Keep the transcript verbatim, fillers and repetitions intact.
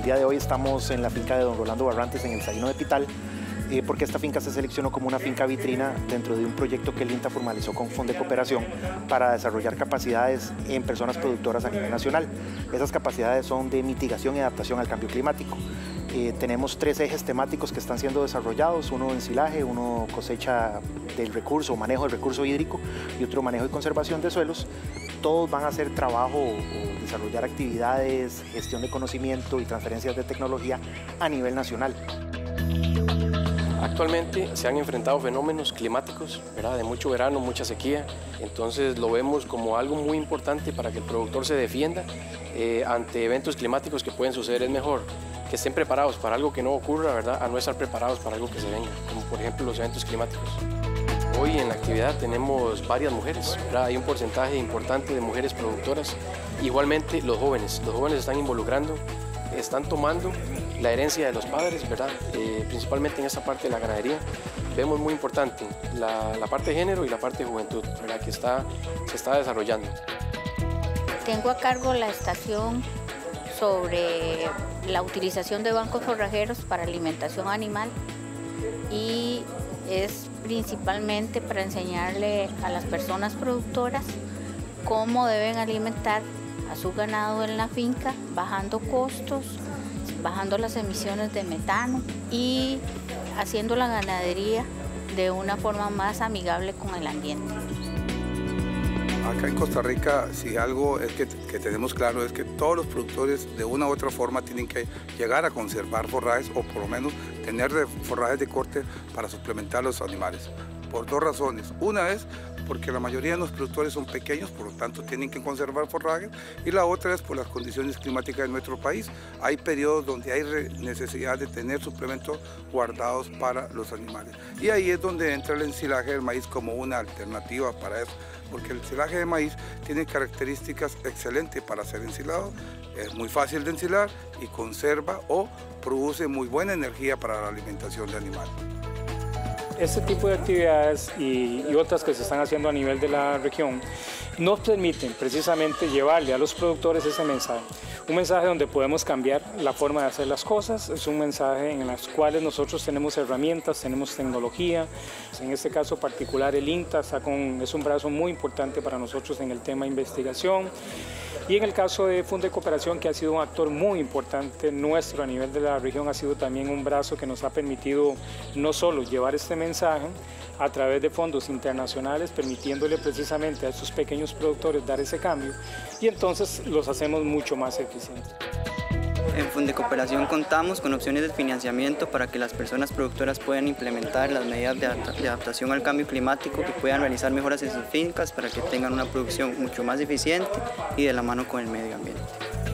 día de hoy estamos en la finca de don Rolando Barrantes en el Saíno de Pital, eh, porque esta finca se seleccionó como una finca vitrina dentro de un proyecto que el INTA formalizó con Fondo de Cooperación para desarrollar capacidades en personas productoras a nivel nacional. Esas capacidades son de mitigación y adaptación al cambio climático. Eh, tenemos tres ejes temáticos que están siendo desarrollados, uno ensilaje, uno cosecha del recurso o manejo del recurso hídrico y otro manejo y conservación de suelos. Todos van a hacer trabajo o desarrollar actividades, gestión de conocimiento y transferencias de tecnología a nivel nacional. Actualmente se han enfrentado fenómenos climáticos, ¿verdad? De mucho verano, mucha sequía, entonces lo vemos como algo muy importante para que el productor se defienda eh, ante eventos climáticos que pueden suceder. Es mejor que estén preparados para algo que no ocurra, ¿verdad? A no estar preparados para algo que se venga, como por ejemplo los eventos climáticos. Hoy en la actividad tenemos varias mujeres, ¿verdad? Hay un porcentaje importante de mujeres productoras. Igualmente los jóvenes, los jóvenes están involucrando, están tomando la herencia de los padres, ¿verdad? Eh, principalmente en esa parte de la ganadería. Vemos muy importante la, la parte de género y la parte de juventud, ¿verdad? Que está, se está desarrollando. Tengo a cargo la estación sobre la utilización de bancos forrajeros para alimentación animal y es principalmente para enseñarle a las personas productoras cómo deben alimentar a su ganado en la finca, bajando costos, bajando las emisiones de metano y haciendo la ganadería de una forma más amigable con el ambiente. Acá en Costa Rica, si algo es que, que tenemos claro es que todos los productores de una u otra forma tienen que llegar a conservar forrajes o por lo menos tener forrajes de corte para suplementar a los animales. Por dos razones. Una es porque la mayoría de los productores son pequeños, por lo tanto tienen que conservar forrajes, y la otra es por las condiciones climáticas de nuestro país. Hay periodos donde hay necesidad de tener suplementos guardados para los animales. Y ahí es donde entra el ensilaje del maíz como una alternativa para eso, porque el ensilaje de maíz tiene características excelentes para ser ensilado, es muy fácil de ensilar y conserva o produce muy buena energía para la alimentación de animales. Este tipo de actividades y, y otras que se están haciendo a nivel de la región nos permiten precisamente llevarle a los productores ese mensaje. Un mensaje donde podemos cambiar la forma de hacer las cosas, es un mensaje en las cuales nosotros tenemos herramientas, tenemos tecnología. En este caso particular el INTA está con, es un brazo muy importante para nosotros en el tema de investigación. Y en el caso de Fondo de Cooperación, que ha sido un actor muy importante nuestro a nivel de la región, ha sido también un brazo que nos ha permitido no solo llevar este mensaje a través de fondos internacionales, permitiéndole precisamente a estos pequeños productores dar ese cambio, y entonces los hacemos mucho más eficientes. En Fondo de Cooperación contamos con opciones de financiamiento para que las personas productoras puedan implementar las medidas de adaptación al cambio climático, que puedan realizar mejoras en sus fincas para que tengan una producción mucho más eficiente y de la mano con el medio ambiente.